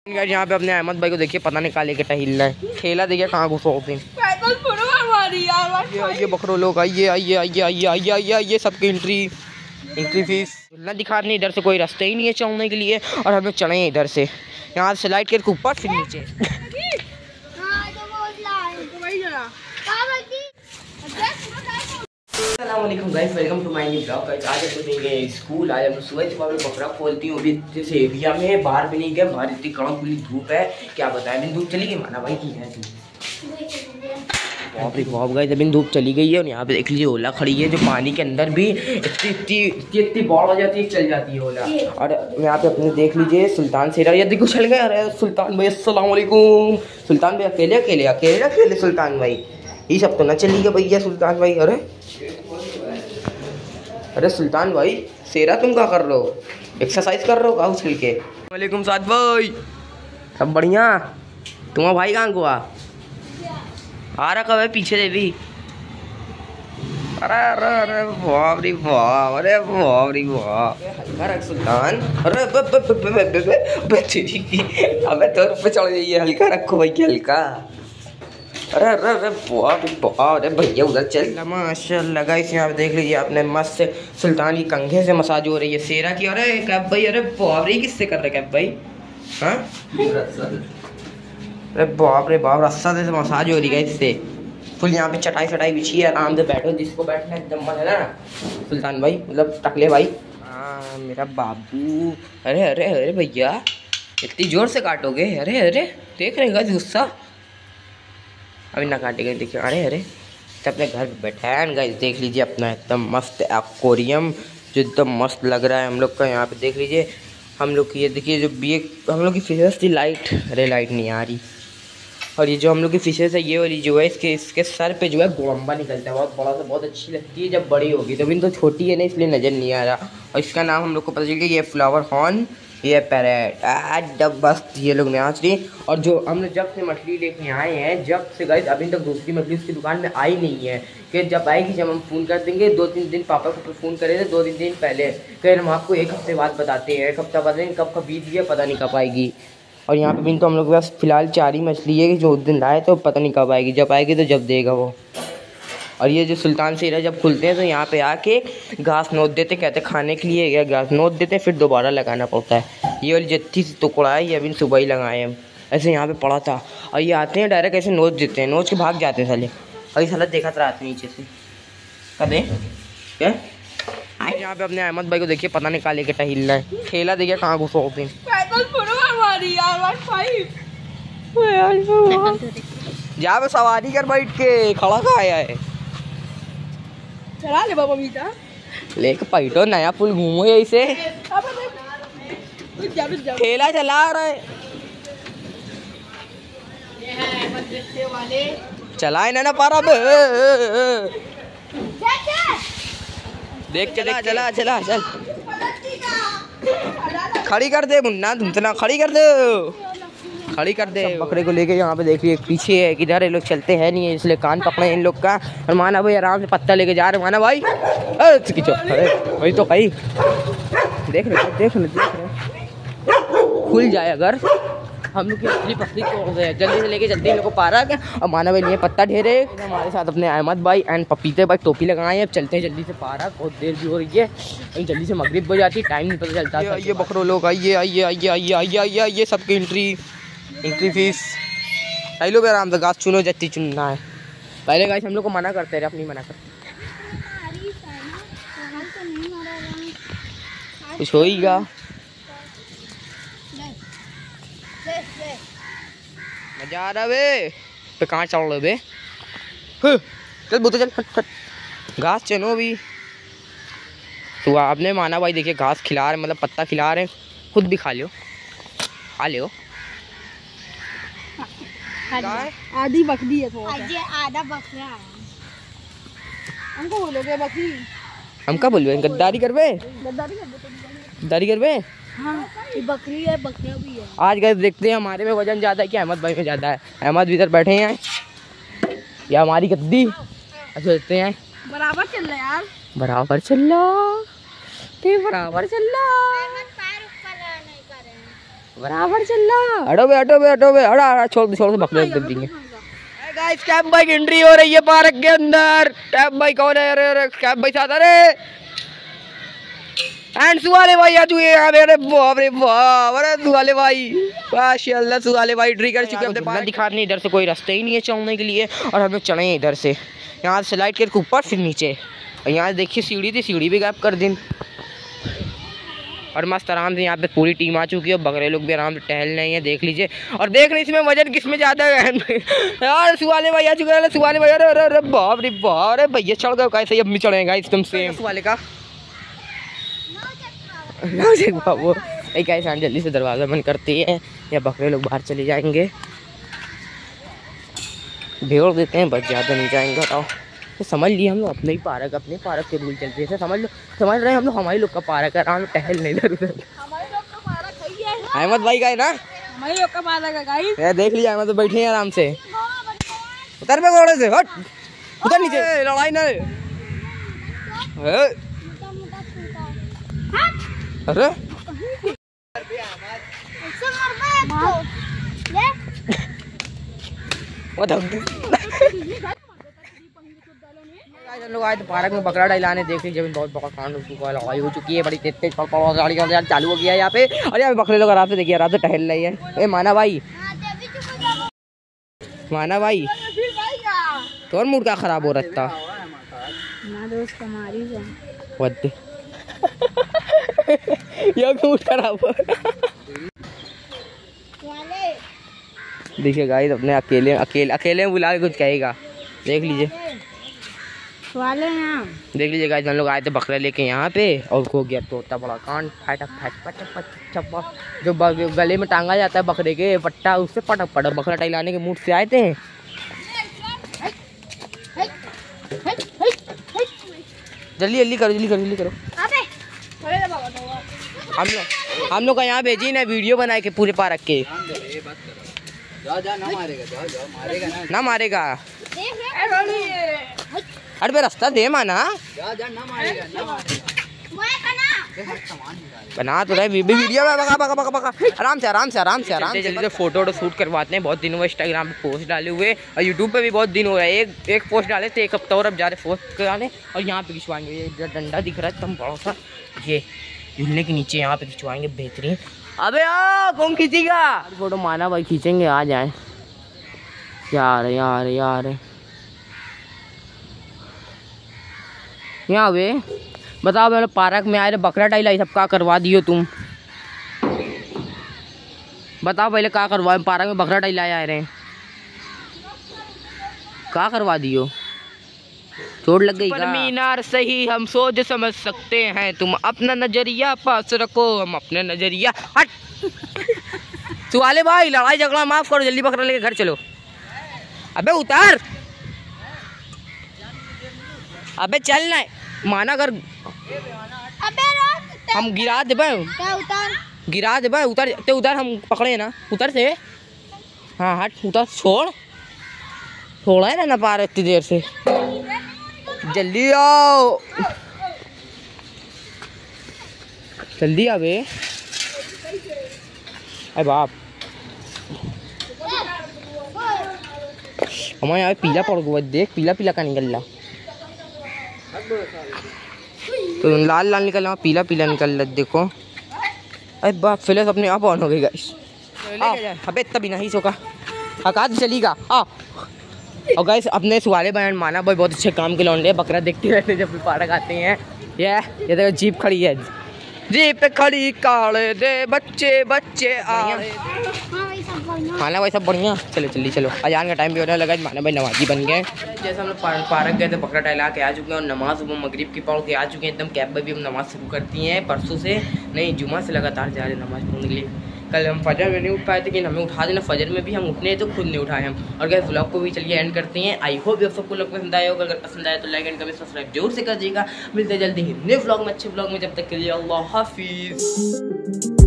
यहाँ पे अपने अहमद भाई को देखिए, पता नहीं काले के टहिल है, ठेला देखिए कहाँ घुसो होते हैं। ये बकरो लोग आइए आइए आइए आइए आइए आइए आइए, सबकी एंट्री फीस ना दिखाने, इधर से कोई रास्ते ही नहीं है चलने के लिए, और हम लोग चले हैं इधर से, यहाँ से स्लाइड करके ऊपर फिर नीचे। अस्सलामुअलैकुम guys, welcome to my new blog. आज हम लोग देंगे स्कूल। आज हम सुबह सुबह बकरा खोलती हूँ अभी जैसे एरिया में, बाहर भी नहीं गए, बाहर इतनी कड़क खुली धूप है, क्या बताएं। अभी धूप चली गई माना भाई की है बाप गाइस, अभी धूप चली गई है। और यहाँ पे देख लीजिए ओला खड़ी है, जो पानी के अंदर भी इतनी बाढ़ हो जाती है, चल जाती है ओला। और यहाँ पे अपने देख लीजिए सुल्तान सेरा, ये देखो चल गया। अरे सुल्तान भाई अस्सलाम वालेकुम। सुल्तान भाई अकेले अकेले अकेले अकेले सुल्तान भाई, ये सब तो ना चली गया भैया सुल्तान भाई। अरे सुल्तान भाई सेरा तुम क्या कर रहे हो, एक्सरसाइज कर रहे हो गाँव चल के। वालेकुम साद भाई, सब बढ़िया। तुम्हारा भाई कहाँ को आ रहा कब है पीछे से भी। अरे अरे अरे बाप रे बाप, अरे बाप रे बाप, हल्का रख सुल्तान। अरे अबे तो पे चढ़ जाइए, हल्का रखो भाई की हल्का। अरे अरे अरे बाप रे बाप, अरे भैया उधर चल। माशाल्लाह गाइस, यहाँ पे देख लीजिए आपने मस्त सुल्तान की कंघे से मसाज हो रही है सेरा की। अरे कैब भाई, अरे बाप रे किससे कर रहे कैब भाई, हाँ अरे बाप रे बाप, रस्सा से मसाज हो रही है इससे फुल। यहाँ पे चटाई बिछी है, आराम से बैठो, जिसको बैठना एकदम मन है ना सुल्तान भाई, मतलब टकले भाई। हाँ मेरा बाबू। अरे अरे अरे भैया इतनी जोर से काटोगे, अरे अरे देख रहे हैं गुस्सा, अभी ना काटेंगे देखिए। अरे अरे तो अपने घर पे बैठा है गाइस, देख लीजिए अपना एकदम मस्त एक्वेरियम, जो एकदम मस्त लग रहा है हम लोग का। यहाँ पे देख लीजिए हम लोग की, ये देखिए जो भी हम लोग की फिशेस थी लाइट, अरे लाइट नहीं आ रही। और ये जो हम लोग की फिशेस है, ये वाली जो है इसके सर पे जो है गोलंबा निकलता है बहुत बड़ा सा, बहुत अच्छी लगती है जब बड़ी होगी। तो अभी तो छोटी है ना, इसलिए नज़र नहीं आ रहा। और इसका नाम हम लोग को पता चल गया, ये फ्लावर हॉर्न, ये पैरेट। जब बस ये लोग नाच रही। और जो हम लोग जब से मछली लेके आए हैं, जब से गाइस अभी तक दूसरी मछली उसकी दुकान में आई नहीं है। कि जब आएगी जब हम फ़ोन कर देंगे, 2-3 दिन पापा को फ़ोन करे थे 2-3 दिन पहले, फिर हम आपको 1 हफ्ते बाद बताते हैं। 1 हफ्ता बाद कब कब बीत गया पता नहीं कब आएगी। और यहाँ पे भी तो हम लोग के पास फिलहाल 4 ही मछली है, जो उस दिन लाए तो पता नहीं कब आएगी, जब आएगी तो जब देगा वो। और ये जो सुल्तान सेरा जब खुलते हैं तो यहाँ पे आके घास नोच देते, कहते खाने के लिए या घास नोच देते, फिर दोबारा लगाना पड़ता है। ये वाली जत्थी से टुकड़ा है, ये अभी सुबह ही लगाए हम, ऐसे यहाँ पे पड़ा था। और ये आते हैं डायरेक्ट ऐसे नोच देते हैं, नोच के भाग जाते हैं साले। और ये साला देखा था रात नीचे से कदे क्या। यहाँ पे अपने अहमद भाई को देखिए, पता नहीं काले के टहिल है, ठेला देखिए कहाँ घुसो होते हैं। जा पे सवारी कर बैठ के, खड़ा कहाँ आया है, चला ले बाबा मीठा लेके पैटो नया पुल घूमो ऐसे, ठेला चला रहा है। चलाए ना पारा देख चला चला चला चल, खड़ी कर दे मुन्ना, तुम खड़ी कर दे, खड़ी कर दे। बकरे को लेके यहाँ पे देख लिये पीछे है, किधर ये लोग चलते हैं नहीं है, इसलिए कान पकड़े इन लोग का। और माना भाई आराम से पत्ता लेके जा रहे, माना भाई अरे वही तो कही, देख रहे खुल जाए अगर हम लोग की असली पत्नी तोड़ दे, जल्दी से लेके चलते हैं इन लोग को पारा क्या। और माना भाई लिए पत्ता ढेरे, हमारे साथ अपने अहमद भाई एंड पपीते भाई टोपी लगाए हैं। अब चलते हैं जल्दी से पारा, बहुत देर भी हो रही है, जल्दी से मगरिब हो जाती है, टाइम नहीं पता चलता। ये बकरो लोग आइए आइए आइए आइए आइए आइए आइए, सबकी एंट्री फीस आई लो, आराम से घास चुनो जत्ती चुनना है। पहले गाइस हम लोग को मना करते रहे, अपनी मना करते कुछ होएगा। मजा आ रहा बे, पे कहाँ चढ़ रहे बे, चल बोते चल फट फट घास चनो भी। तो आपने माना भाई देखिए घास खिला रहे, मतलब पत्ता खिला रहे, खुद भी खा लियो खा लियो। आधी बकरी है, आधा बकरा है। हमको बोलोगे बकरी, हम क्या बोलबे, गद्दारी करबे, गद्दारी करबे। हाँ ये बकरी है, बकरा भी है। आज गए देखते हैं हमारे में वजन ज़्यादा है कि अहमद भाई में ज़्यादा है। अहमद भी इधर बैठे हैं, या हमारी गद्दी अच्छा देखते हैं। बराबर चल रहा यार, बराबर चल रहा, बराबर चल रहा। बराबर चल रहा। हटो बे हटा छोड़ दो बकरे दब देंगे। गाइस कैप बाइक एंट्री हो रही है पार्क के अंदर। कैप बाइक कौन है? अरे कैप बाइक साथ। अरे एंड सुवाले भाई आ चुके हैं। अरे बाप रे बाप। अरे सुवाले भाई माशाल्लाह सुवाले भाई एंट्री कर चुके हैं अपने पार्क। दिखा नहीं इधर से कोई रास्ता ही नहीं है चलने के लिए और हम लोग चले हैं इधर से। यहाँ से स्लाइड करके ऊपर फिर नीचे और यहाँ देखिए सीढ़ी थी, सीढ़ी भी गायब कर दी और मस्त आराम से यहाँ पे पूरी टीम आ चुकी है। बकरे लोग भी आराम से टहल रहे हैं, देख लीजिए। और देख रहे इसमें वजन किसमें ज़्यादा है यार। सुवाले भाई आ चुके हैं। सुवाले भाई अरे बाप रे बाप। अरे भैया चढ़ गए कैसे? अब नहीं चढ़ेगा एकदम सेम सुवाले का बाबू। एक ऐसा जल्दी से दरवाज़ा बंद करती है या बकरे लोग बाहर चले जाएंगे। भेड़ देते हैं बस, ज़्यादा नहीं जाएंगे। बताओ तो समझ लिए हम लोग अपने पार्क के रूल चलते हैं। समझ रहे हैं हम लोग हमारे लोग का पार्क है। आराम टहल नहीं इधर उधर। अहमद भाई का है ना हमारे लोग का पार्क है गाइस। देख लिया अहमद तो बैठे हैं आराम से। उतर पे घोड़े से हट उतर नीचे। लड़ाई ना अरे लोग आए तो पार्क में बकरा डलाने देख लीजिए। बहुत बड़ा कांड लड़ाई हो चुकी है। बड़ी तेज गाड़ी चालू हो गया है यहाँ पे। और यहाँ पे बकरे लोग आराम से देखिए आराम से टहल रही है। ए माना भाई तो मूड का खराब हो रहा था मूड खराब हो। देखिए गाइस अपने अकेले बुला के कुछ कहेगा। देख लीजिए देख लीजिए गाइस हम लोग आए थे बकरा लेके यहाँ पे और हो गया तोता बड़ा कांड। जो गले में टांगा जाता है बकरे के पट्टा उससे पटक बकरा टहलाने के मूड से आए थे। जल्दी करो। हम लोग का यहाँ भेजी ना वीडियो बनाए के पूरे पार्क के। ना मारेगा अरे बे रास्ता दे माना बना तो रहे वीडियो में बका आराम से जल्दी फोटो शूट करवाते हैं। बहुत दिनों में इंस्टाग्राम पे पोस्ट डाले हुए और यूट्यूब पे भी बहुत दिन हो रहा है। एक पोस्ट डाले थे 1 हफ्ता और अब जा रहे पोस्ट कराने और यहाँ पे खिंचवाएंगे। ये डंडा दिख रहा है एकदम बड़ा सा, ये झूलने के नीचे यहाँ पे खिंचवाएंगे बेहतरीन। अबे कौन खींचेगा? फोटो माना भाई खींचेंगे, आ जाए यार यहाँ वे बताओ मैंने पार्क में आए रे बकरा टाइला सब का करवा दियो तुम? बताओ पहले का करवा पार्क में बकरा टाइला आए रहे का करवा दियो? चोट लग गई मीनार सही हम सोच समझ सकते हैं, तुम अपना नजरिया पास रखो हम अपने नजरिया। हट सुवाले भाई लड़ाई झगड़ा माफ करो, जल्दी बकरा लेके घर चलो। अबे उतार, अबे चल ना माना कर। अबे हम गिरा दे गिरा दे उतर ते उधर हम पकड़े ना उतर से। हाँ हट उतर, छोड़ा है ना पा रहे इतनी देर से। जल्दी आओ जल्दी आवे। अरे बाप हमारे यहाँ पीला पड़ गया, देख पीला का निकल रहा। तो लाल निकल रहा, पीला निकल रहा देखो। अरे बाप फ्लैश अपने आप ऑन हो गई गाइस। अबे तभी नहीं सोका हकात चलीगा आ। और गाइस अपने सुवाले बयान माना भाई बहुत अच्छे काम के लौंडे बकरा देखते रहते जब भी पार्क आते हैं। ये देखो जीप खड़ी है, जीप पे खड़ी काले दे बच्चे आए। माना भाई सब बढ़िया। चलो जल्दी चलो, अजान का टाइम भी होने लगा। माना भाई नमाजी बन गए। जैसे हम लोग पार्क गए थे बकरा टहला के आ चुके हैं और नमाज सुबह मगरिब की पढ़ के आ चुके हैं एकदम। कैब में भी हम नमाज शुरू करती हैं परसों से, नहीं जुमा से लगातार जा रहे हैं नमाज पढ़ने के लिए। कल हम फजर में नहीं उठ पाए थे लेकिन हमें उठा देना, फजर में भी हम उठने तो खुद नहीं उठाए हम। और गैस व्लॉग को भी चलिए एंड करते हैं। आई होप आप सबको लोग पसंद आया होगा, अगर पसंद आया तो लाइक एंड कमेंट सब्सक्राइब जरूर से कर दीजिएगा। मिलते हैं जल्दी ही नए व्लॉग में अच्छे व्लॉग में, जब तक के लिए अल्लाह हाफिज़।